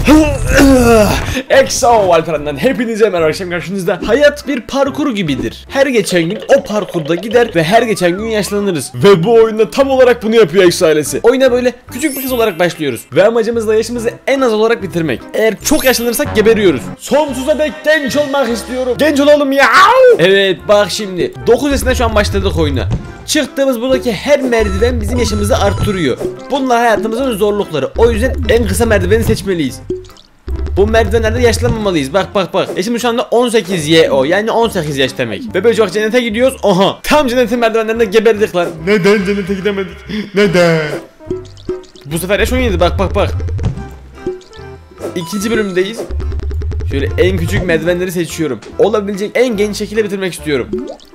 Exo Alperen'den hepinize merhaba. Akşam karşınızda. Hayat bir parkur gibidir. Her geçen gün o parkurda gider ve her geçen gün yaşlanırız. Ve bu oyunda tam olarak bunu yapıyor Exo ailesi. Oyuna böyle küçük bir kız olarak başlıyoruz. Ve amacımız da yaşımızı en az olarak bitirmek. Eğer çok yaşlanırsak geberiyoruz. Sonsuza dek genç olmak istiyorum. Genç olalım ya. Evet bak şimdi 9 yaşında şu an başladık oyuna. Çıktığımız buradaki her merdiven bizim yaşımızı arttırıyor. Bunlar hayatımızın zorlukları. O yüzden en kısa merdiveni seçmeliyiz. Bu merdivenlerde yaşlanmamalıyız. Bak. Yaşım şu anda 18 YO. Yani 18 yaş demek. Bebeci bak cennete gidiyoruz. Oha. Tam cennetin merdivenlerinde geberdik lan. Neden cennete gidemedik? Neden? Bu sefer yaş 17. Bak. İkinci bölümdeyiz. Şöyle en küçük merdivenleri seçiyorum. Olabilecek en genç şekilde bitirmek istiyorum.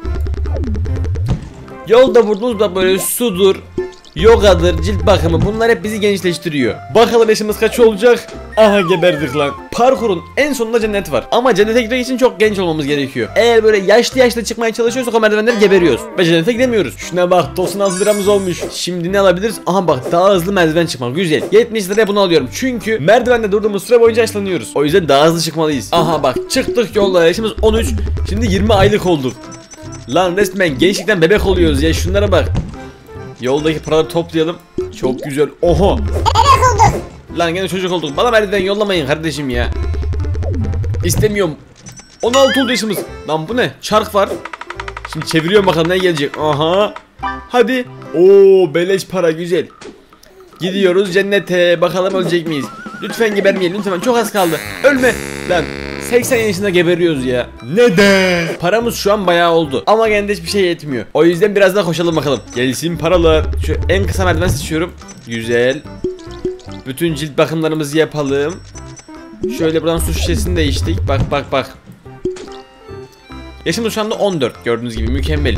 Yolda vurduğunuz da böyle sudur, yogadır, cilt bakımı, bunlar hep bizi gençleştiriyor. Bakalım yaşımız kaç olacak? Aha geberdik lan. Parkurun en sonunda cennet var. Ama cennete gitmek için çok genç olmamız gerekiyor. Eğer böyle yaşlı çıkmaya çalışıyorsak o merdivenleri geberiyoruz. Ve cennete gidemiyoruz. Şuna bak 96 liramız olmuş. Şimdi ne alabiliriz? Aha bak daha hızlı merdiven çıkmak güzel. 70 liraya bunu alıyorum. Çünkü merdivende durduğumuz süre boyunca yaşlanıyoruz. O yüzden daha hızlı çıkmalıyız. Aha bak çıktık yollara, yaşımız 13. Şimdi 20 aylık olduk. Lan resmen gençlikten bebek oluyoruz ya, şunlara bak. Yoldaki paraları toplayalım. Çok güzel. Oho. Bebek olduk. Lan gene çocuk olduk. Bana merdiven yollamayın kardeşim ya. İstemiyorum. 16 oldu yaşımız. Lan bu ne? Çark var. Şimdi çeviriyorum bakalım ne gelecek. Aha. Hadi. Oo beleş para güzel. Gidiyoruz cennete. Bakalım ölecek miyiz? Lütfen gebermeyelim lütfen. Çok az kaldı. Ölme. Lan 80 yaşında geberiyoruz ya. Neden? Paramız şu an bayağı oldu. Ama gene de hiçbir şey yetmiyor. O yüzden biraz daha koşalım bakalım. Gelsin paralar. Şu en kısa merdiven seçiyorum. Güzel. Bütün cilt bakımlarımızı yapalım. Şöyle buradan su şişesini de içtik. Bak. Yaşımız şu anda 14. Gördüğünüz gibi mükemmel.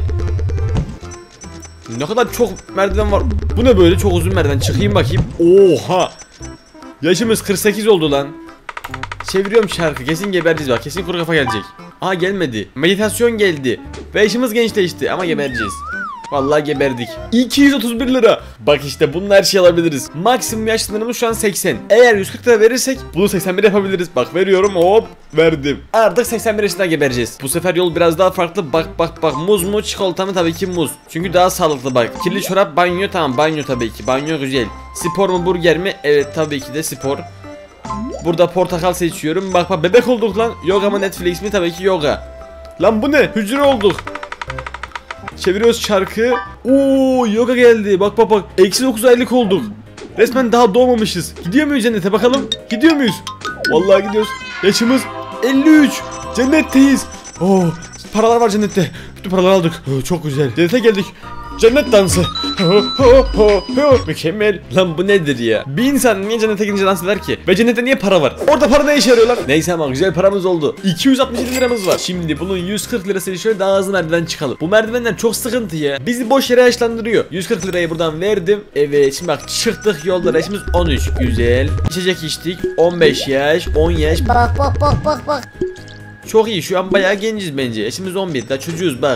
Ne kadar çok merdiven var. Bu ne böyle çok uzun merdiven. Çıkayım bakayım. Oha. Yaşımız 48 oldu lan. Çeviriyorum şarkı. Kesin gebereceğiz bak. Kesin kuru kafa gelecek. Aha gelmedi. Meditasyon geldi. Ve yaşımız gençleşti ama gebereceğiz. Vallahi geberdik. 231 lira. Bak işte bununla her şey alabiliriz. Maksimum yaş sınırımız şu an 80. Eğer 140 lira verirsek bunu 81 yapabiliriz. Bak veriyorum hop verdim. Artık 81 yaşında gebereceğiz. Bu sefer yol biraz daha farklı. Bak. Muz mu çikolata mı? Tabii ki muz. Çünkü daha sağlıklı bak. Kirli çorap banyo, tamam banyo tabii ki. Banyo güzel. Spor mu burger mi? Evet tabii ki de spor. Burada portakal seçiyorum. Bak bebek olduk lan. Yoga mı Netflix mi? Tabii ki yoga. Lan bu ne? Hücre olduk. Çeviriyoruz çarkı. Oo yoga geldi. Bak. Eksi 9 aylık olduk. Resmen daha doğmamışız. Gidiyor muyuz cennete bakalım? Gidiyor muyuz? Vallahi gidiyoruz. Yaşımız 53. Cennetteyiz. Oo paralar var cennette. Bütün paraları aldık. Çok güzel. Cennete geldik. Cennet dansı. Mükemmel. Lan bu nedir ya? Bir insan niye cennete gidince dans eder ki? Ve cennette niye para var? Orada para ne işe yarıyor lan? Neyse ama güzel paramız oldu. 267 liramız var. Şimdi bunun 140 lirasıyla şöyle daha hızlı merdiven çıkalım. Bu merdivenler çok sıkıntı ya. Bizi boş yere yaşlandırıyor. 140 lirayı buradan verdim. Evet şimdi bak çıktık yollara. Yaşımız 13. Güzel. İçecek içtik. 15 yaş. 10 yaş. Bak. Çok iyi şu an bayağı genciz bence. Yaşımız 11. Daha çocuğuz bak.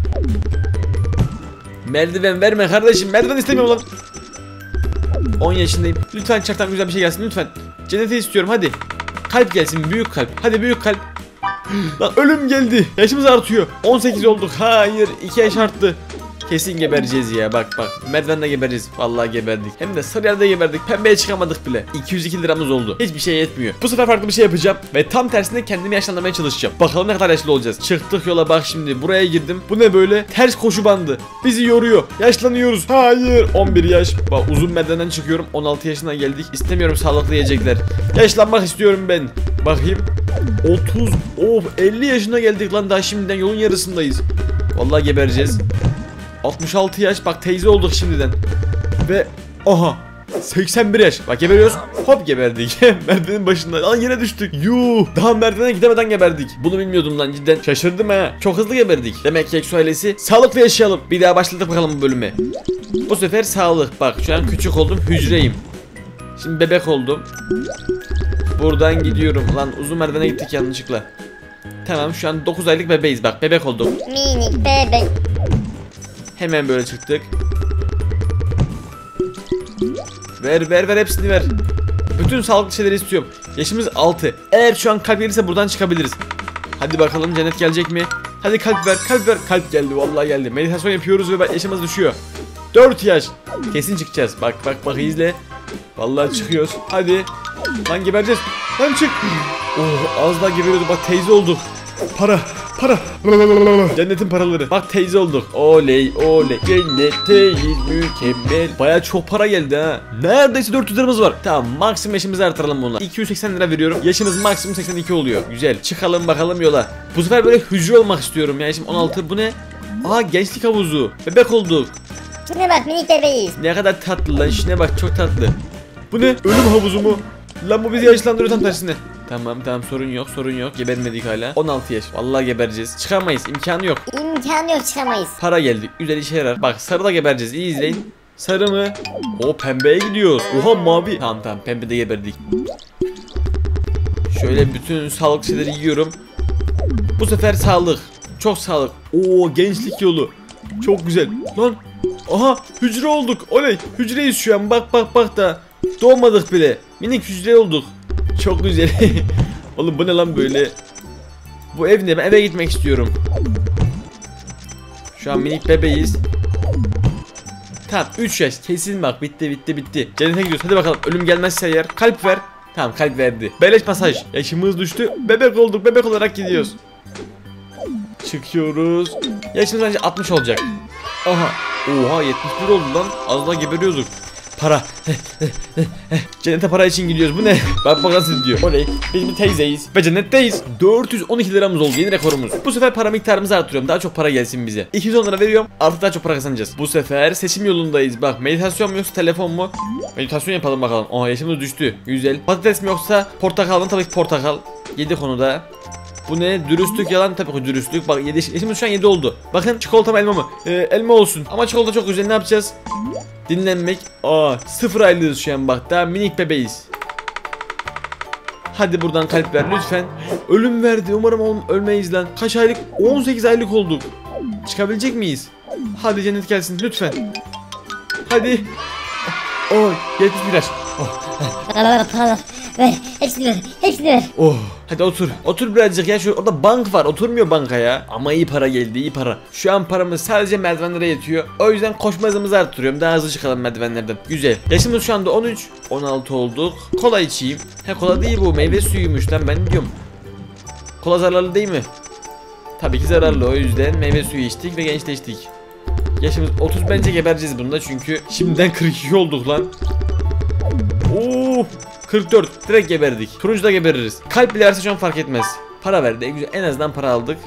Merdiven verme kardeşim. Merdiven istemiyorum lan. 10 yaşındayım. Lütfen çaktan güzel bir şey gelsin lütfen. Cenneti istiyorum hadi. Kalp gelsin, büyük kalp. Hadi büyük kalp. Lan ölüm geldi. Yaşımız artıyor. 18 olduk. Hayır 2 yaş arttı. Kesin gebereceğiz ya bak. Merdivende gebereceğiz. Vallahi geberdik. Hem de Sarıyer'de geberdik. Pembeye çıkamadık bile. 202 liramız oldu. Hiçbir şey yetmiyor. Bu sefer farklı bir şey yapacağım. Ve tam tersine kendimi yaşlandırmaya çalışacağım. Bakalım ne kadar yaşlı olacağız. Çıktık yola bak şimdi. Buraya girdim. Bu ne böyle? Ters koşu bandı. Bizi yoruyor. Yaşlanıyoruz. Hayır. 11 yaş. Bak uzun merdivenden çıkıyorum. 16 yaşına geldik. İstemiyorum sağlıklı yiyecekler. Yaşlanmak istiyorum ben. Bakayım. 30. Of 50 yaşına geldik lan. Daha şimdiden yolun yarısındayız. Vallahi gebereceğiz. 66 yaş bak teyze olduk şimdiden. Ve aha 81 yaş. Bak geberiyoruz. Hop geberdik. Merdivenin başında. Lan yine düştük. Yuh. Daha merdivene gidemeden geberdik. Bunu bilmiyordum lan cidden. Şaşırdım ha. Çok hızlı geberdik. Demek ki Exo ailesi sağlıklı yaşayalım. Bir daha başladık bakalım bu bölüme. Bu sefer sağlık. Bak şu an küçük oldum. Hücreyim. Şimdi bebek oldum. Buradan gidiyorum. Lan uzun merdivene gittik yanlışlıkla. Tamam şu an 9 aylık bebeğiz. Bak bebek olduk. Minik bebek. Hemen böyle çıktık. Ver hepsini ver. Bütün sağlıklı şeyleri istiyorum. Yaşımız 6. Eğer şu an kalp gelirse buradan çıkabiliriz. Hadi bakalım cennet gelecek mi? Hadi kalp ver, kalp ver. Kalp geldi, vallahi geldi. Meditasyon yapıyoruz ve yaşımız düşüyor. 4 yaş. Kesin çıkacağız. Bak bak bak, izle. Vallahi çıkıyoruz. Hadi. Lan gebereceğiz. Lan çık. Oh, az daha geberiyordu. Bak teyze olduk. Para. Cennetin paraları. Bak teyze olduk. Oley oley. Cennetteyiz, mükemmel. Baya çok para geldi ha. Neredeyse 400 liramız var. Tamam, maksimum yaşımızı artıralım bununla. 280 lira veriyorum. Yaşımız maksimum 82 oluyor. Güzel. Çıkalım bakalım yola. Bu sefer böyle hücre olmak istiyorum. Yani şimdi 16. Bu ne? Aa, gençlik havuzu. Bebek olduk. Şuna bak, minik bebeğiz. Ne kadar tatlı lan. Şuna bak, çok tatlı. Bu ne? Ölüm havuzu mu? Lan bu bizi yaşlandırıyor tam tersine. Tamam sorun yok, sorun yok. Gebermedik hala. 16 yaş. Vallahi gebereceğiz. Çıkamayız. İmkanı yok. İmkanı yok, çıkamayız. Para geldi. Güzel, işe yarar. Bak, sarı da gebereceğiz. İyi izleyin. Sarı mı? O pembeye gidiyoruz. Oha, mavi. Tamam pembe de geberdik. Şöyle bütün sağlık şeyleri yiyorum. Bu sefer sağlık. Çok sağlık. Oo, gençlik yolu. Çok güzel. Lan. Aha, hücre olduk. Oley. Hücreyiz şu an. Bak da. Doğmadık bile. Minik hücre olduk. Çok güzel. Oğlum bu ne lan böyle? Bu ev ne? Ben eve gitmek istiyorum. Şu an minik bebeğiz. Tamam, 3 yaş. Kesin bak, bitti. Cennete gidiyoruz. Hadi bakalım. Ölüm gelmezse eğer. Kalp ver. Tamam, kalp verdi. Beleş masaj. Yaşımız düştü. Bebek olduk. Bebek olarak gidiyoruz. Çıkıyoruz. Yaşımız bence 60 olacak. Aha. Oha, 71 oldu lan. Az daha geberiyorduk. Para. Cennete para için gidiyoruz. Bu ne? Bak nasıl diyor. Oley. Biz bir teyzeyiz ve cennetteyiz. 412 liramız oldu. Yeni rekorumuz. Bu sefer para miktarımızı artırıyorum. Daha çok para gelsin bize. 210 lira veriyorum. Artık daha çok para kazanacağız. Bu sefer seçim yolundayız. Bak, meditasyon mu yoksa telefon mu? Meditasyon yapalım bakalım. Oha, yaşımız düştü. Güzel. Patates mi yoksa portakal mı? Tabii ki portakal. 7 konuda. Bu ne? Dürüstlük, yalan, tabii ki dürüstlük. Bak, yaşımız şu an 7 oldu. Bakın, çikolata mı elma mı? Elma olsun. Ama çikolata çok güzel. Ne yapacağız? Dinlenmek. Aa, 0 aylığız şu an bak. Daha minik bebeğiz. Hadi buradan kalp ver lütfen. Ölüm verdi. Umarım ölmeyiz lan. Kaç aylık? 18 aylık olduk. Çıkabilecek miyiz? Hadi cennet gelsin lütfen. Hadi. Oh, 71 yaş. Oh. Para ver. Hepsini ver. Oh. Hadi otur. Otur birazcık ya. Orada bank var. Oturmuyor banka ya. Ama iyi para geldi, iyi para. Şu an paramız sadece merdivenlere yetiyor. O yüzden koşma hızımızı arttırıyorum. Daha hızlı çıkalım merdivenlerden. Güzel. Yaşımız şu anda 13. 16 olduk. Kola içeyim. Kola değil bu. Meyve suyuymuş lan, ben diyorum. Kola zararlı değil mi? Tabii ki zararlı. O yüzden meyve suyu içtik ve gençleştik. Yaşımız 30, bence gebereceğiz bunda çünkü şimdiden 42 olduk lan. Oo, 44, direkt geberdik. Turuncu da gebeririz. Kalp bile verse şu an fark etmez. Para verdi, güzel, en azından para aldık.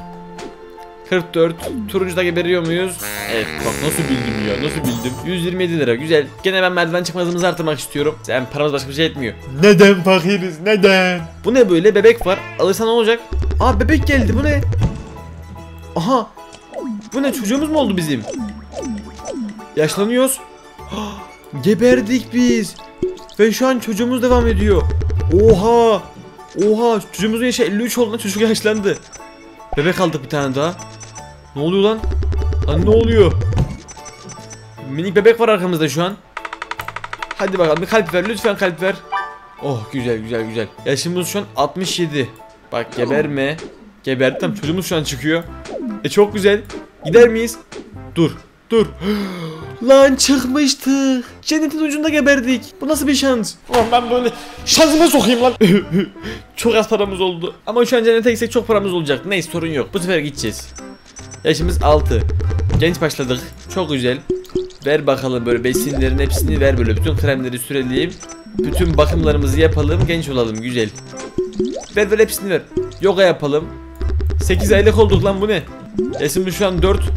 44, turuncu da geberiyor muyuz? Evet, bak nasıl bildim ya, nasıl bildim. 127 lira, güzel. Gene ben merdiven çıkma hızımızı artırmak istiyorum. Sen paramız başka bir şey etmiyor. Neden fakiriz, neden? Bu ne böyle? Bebek var. Alırsan ne olacak? Aa, bebek geldi, bu ne? Aha. Bu ne, çocuğumuz mu oldu bizim? Yaşlanıyoruz. Geberdik biz. Ve şu an çocuğumuz devam ediyor. Oha. Oha, çocuğumuzun yaşı 53 olduğunda çocuk yaşlandı. Bebek aldık bir tane daha. Ne oluyor lan? Lan ne oluyor? Minik bebek var arkamızda şu an. Hadi bakalım, bir kalp ver lütfen, kalp ver. Oh, güzel güzel güzel. Yaşımız şu an 67. Bak, geberme. Geberdi, tam çocuğumuz şu an çıkıyor. Çok güzel. Gider miyiz? Dur. Lan çıkmıştık. Cennetin ucunda geberdik. Bu nasıl bir şans? Ulan ben böyle şansıma sokayım lan. Çok az paramız oldu. Ama şu an cennete gitsek çok paramız olacak. Neyse, sorun yok. Bu sefer gideceğiz. Yaşımız 6. Genç başladık. Çok güzel. Ver bakalım böyle besinlerin hepsini ver böyle. Bütün kremleri sürelim. Bütün bakımlarımızı yapalım. Genç olalım. Güzel. Ver hepsini ver. Yoga yapalım. 8 aylık olduk lan, bu ne? Yaşımız şu an 4.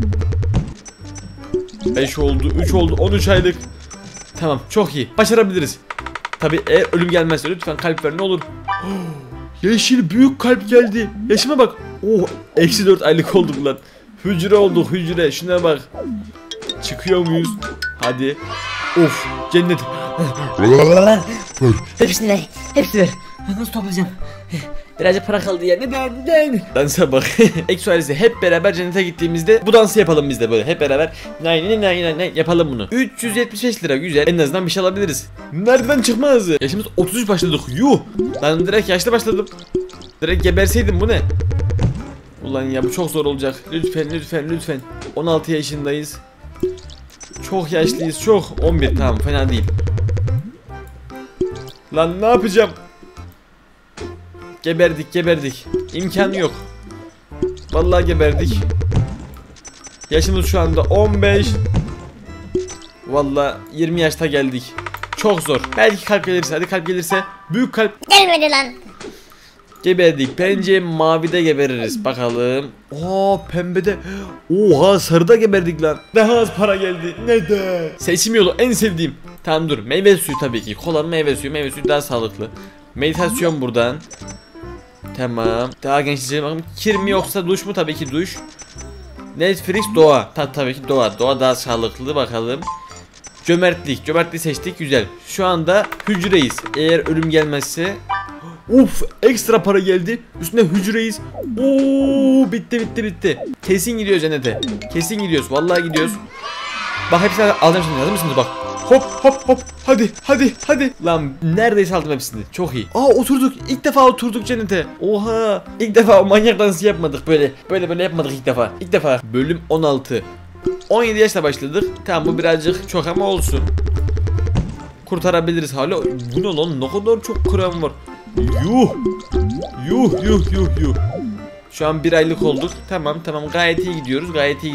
5 oldu, 3 oldu, 13 aylık. Tamam, çok iyi. Başarabiliriz. Tabii eğer ölüm gelmezse lütfen kalp ver ne olur. Yeşil büyük kalp geldi. Yaşıma bak. Oh, eksi 4 aylık olduk lan. Hücre olduk, hücre. Şuna bak. Çıkıyor muyuz? Hadi. Of, cennet. Hepsini ver. Nasıl toplayacağım? Birazcık para kaldı ya. Neden? Dansa bak. Exo ailesi hep beraber cennete gittiğimizde bu dansı yapalım biz de böyle. Hep beraber nay yapalım bunu. 375 lira güzel. En azından bir şey alabiliriz. Merdiven çıkma hızı. Yaşımız 33 başladık. Yuh. Ben direkt yaşta başladım. Direkt geberseydim bu ne? Ulan ya bu çok zor olacak. Lütfen. 16 yaşındayız. Çok yaşlıyız çok. 11 tamam fena değil. Lan ne yapacağım? Geberdik. İmkanı yok. Vallahi geberdik. Yaşımız şu anda 15. Vallahi 20 yaşta geldik. Çok zor. Belki kalp gelirse, hadi kalp gelirse. Büyük kalp. Gelmedi lan. Geberdik. Bence mavide gebeririz. Bakalım. Oo pembede. Oha sarıda geberdik lan. Daha az para geldi. Neden? Seçim yolu en sevdiğim. Tamam dur. Meyve suyu tabii ki. Kolanın meyve suyu. Meyve suyu daha sağlıklı. Meditasyon buradan. Tamam. Daha gençleşelim bakalım. Kir mi yoksa duş mu? Tabii ki duş. Netflix doğa. Tabii ki doğa. Doğa daha sağlıklı bakalım. Cömertliği seçtik. Güzel. Şu anda hücreyiz. Eğer ölüm gelmezse. Uf ekstra para geldi. Üstüne hücreyiz. Oo bitti. Kesin gidiyoruz cennete. Kesin gidiyoruz. Vallahi gidiyoruz. Bak hepsini alacağım şimdi. Hazır mısınız bak. Hop. Hadi. Lan neredeyse aldım hepsini. Çok iyi. Aa oturduk. İlk defa oturduk cennete. Oha. İlk defa o manyak dansı yapmadık böyle. Böyle yapmadık ilk defa. Bölüm 16. 17 yaşla başladık. Tamam bu birazcık çok ama olsun. Kurtarabiliriz hala. Bu ne lan? Ne kadar çok krem var. Yuh. Şu an 1 aylık olduk. Tamam gayet iyi gidiyoruz.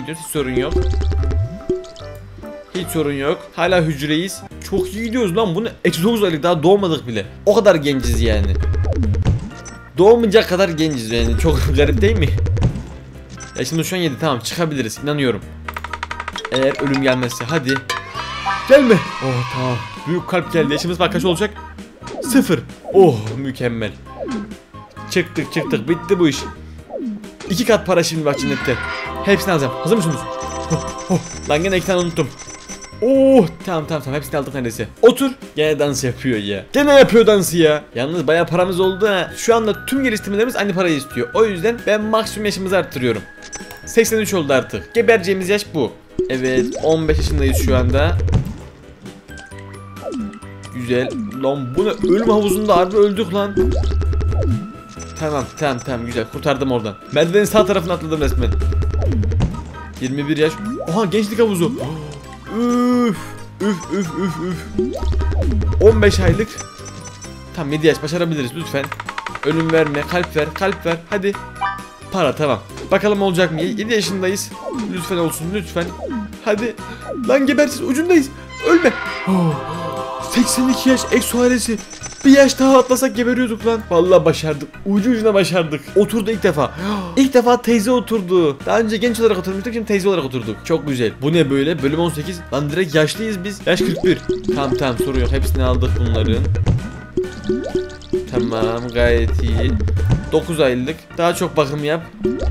Hiç sorun yok. Hala hücreyiz. Çok iyi gidiyoruz lan. Bunu eksi 9 aylık daha doğmadık bile. O kadar genciz yani. Doğmayacak kadar genciz yani. Çok garip değil mi? Ya şimdi şu an 7 tamam çıkabiliriz. İnanıyorum. Eğer ölüm gelmezse hadi. Gelme. Oh tamam. Büyük kalp geldi. Yaşımız bak kaç olacak? 0. Oh mükemmel. Çıktık. Bitti bu iş. 2 kat para şimdi bak cennette. Hepsini alacağım. Hazır mısınız? Lan gene 2 tane unuttum. Oh tamam hepsini aldık neredeyse. Otur. Gene dans yapıyor ya. Gene yapıyor dansı ya. Yalnız bayağı paramız oldu ha. Şu anda tüm geliştirmelerimiz aynı parayı istiyor. O yüzden ben maksimum yaşımızı arttırıyorum. 83 oldu artık. Gebereceğimiz yaş bu. Evet 15 yaşındayız şu anda. Güzel. Lan bu ne? Ölüm havuzunda harbi öldük lan. Tamam güzel. Kurtardım oradan. Merdivenin sağ tarafına atladım resmen. 21 yaş. Oha gençlik havuzu. Üf. 15 aylık. Tam 7 yaş başarabiliriz lütfen. Ölüm verme. Kalp ver. Hadi. Para tamam. Bakalım olacak mı? 7 yaşındayız. Lütfen olsun lütfen. Hadi. Lan gebersiz ucundayız. Ölme. 82 yaş Exo ailesi. Bir yaş daha atlasak geberiyorduk lan. Vallahi başardık. Ucuna başardık. Oturdu ilk defa. İlk defa teyze oturdu. Daha önce genç olarak oturmuştuk, şimdi teyze olarak oturduk. Çok güzel. Bu ne böyle? Bölüm 18. Lan direkt yaşlıyız biz. Yaş 41. Tamam sorun yok. Hepsini aldık bunların. Tamam gayet iyi. 9 aylık. Daha çok bakım yap.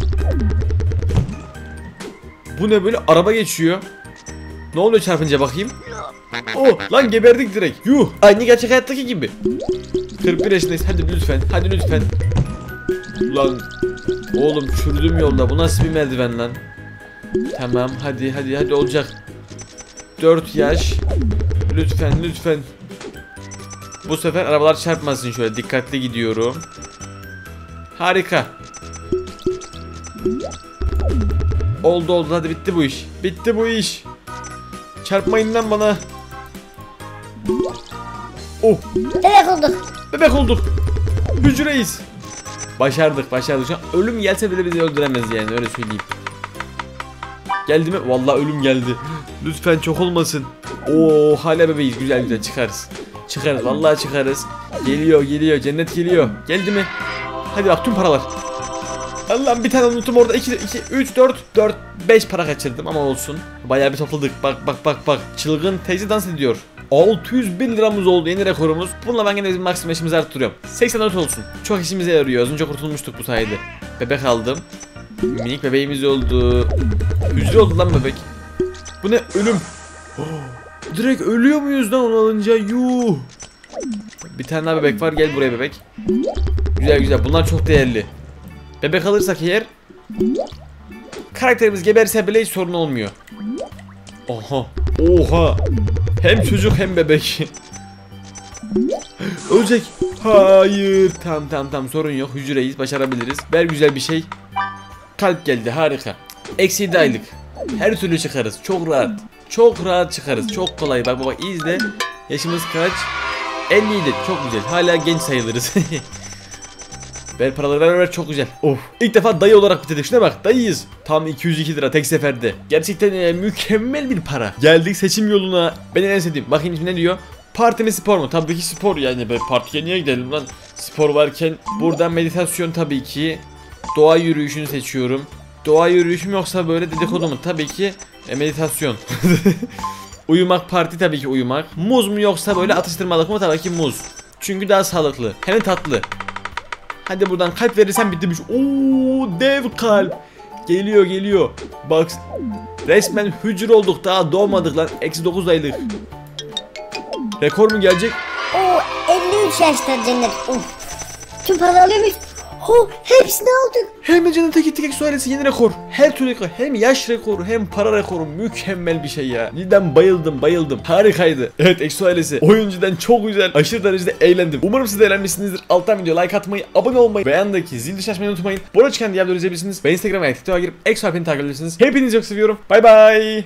Bu ne böyle? Araba geçiyor. Ne oluyor çarpınca bakayım? Oh lan geberdik direkt. Yuh. Aynı gerçek hayattaki gibi. 41 yaşındayız. Hadi lütfen. Lan oğlum çürüdüm yolda. Bu nasıl bir merdiven lan? Tamam hadi olacak. 4 yaş. Lütfen. Bu sefer arabalar çarpmasın şöyle. Dikkatli gidiyorum. Harika. Oldu hadi bitti bu iş. Çarpmayın lan bana. Oh. Bebek olduk. Hücreyiz. Başardık. Şu an ölüm gelse bile bizi öldüremez yani öyle söyleyeyim. Geldi mi? Vallahi ölüm geldi. Lütfen çok olmasın. Oo hala bebeğiz. Güzel çıkarız. Vallahi çıkarız. Geliyor. Cennet geliyor. Geldi mi? Hadi bak tüm paralar. Allah'ım bir tane unuttum orada. 2 3 4 5 para kaçırdım ama olsun. Bayağı bir topladık. Bak. Çılgın teyze dans ediyor. 601 liramız oldu yeni rekorumuz. Bununla ben gene bizim maksimum yaşımızı arttırıyorum. 84 olsun. Çok işimize yarıyor. Az önce kurtulmuştuk bu sayede. Bebek aldım. Minik bebeğimiz oldu. Hücre oldu lan bebek. Bu ne? Ölüm. Direkt ölüyor muyuz lan onu alınca? Yuh. Bir tane daha bebek var. Gel buraya bebek. Güzel güzel. Bunlar çok değerli. Bebek alırsak eğer karakterimiz geberse bile hiç sorun olmuyor. Oha. Oha. Hem çocuk hem bebek. Ölecek. Hayır. Tamam sorun yok. Hücreyiz. Başarabiliriz. Ver güzel bir şey. Kalp geldi. Harika. Eksi 7 aylık. Her türlü çıkarız. Çok rahat. Çok rahat çıkarız. Çok kolay. Bak bak iyi izle. Yaşımız kaç? 57. Çok güzel. Hala genç sayılırız. Ver paraları ver çok güzel. Of. İlk defa dayı olarak bitirdik. Şuna bak dayıyız. Tam 202 lira tek seferde. Gerçekten mükemmel bir para. Geldik seçim yoluna. Benim en sevdiğim. Bakayım şimdi ne diyor? Parti mi spor mu? Tabii ki spor yani. Böyle partiye niye gidelim lan? Spor varken buradan meditasyon tabii ki. Doğa yürüyüşünü seçiyorum. Doğa yürüyüşüm yoksa böyle dedikodu mu? Tabii ki meditasyon. Uyumak parti tabii ki uyumak. Muz mu yoksa böyle atıştırmalık mı? Tabii ki muz. Çünkü daha sağlıklı. Hem tatlı. Hadi buradan kalp verirsen bitmiş. Oo dev kalp. Geliyor. Bak resmen hücre olduk daha doğmadık lan. Eksi 9 aylık. Rekor mu gelecek? Oo 53 yaşta cennet. Of. Tüm paraları alıyor muyuz? Hepsini aldık. Hem de cennete gittik Eksu ailesi yeni rekor. Her türlü rekor. Hem yaş rekoru hem para rekoru. Mükemmel bir şey ya. Cidden bayıldım. Harikaydı. Evet Eksu ailesi. Oyuncudan çok güzel. Aşırı derecede eğlendim. Umarım siz de eğlenmişsinizdir. Alttan video like atmayı, abone olmayı ve yandaki zil dışı açmayı unutmayın. Bu arada çıkan diğer videoları izleyebilirsiniz. Ve Instagram ve TikTok'a girip Eksu Alper'i takip edebilirsiniz. Hepinizi çok seviyorum. Bay bay.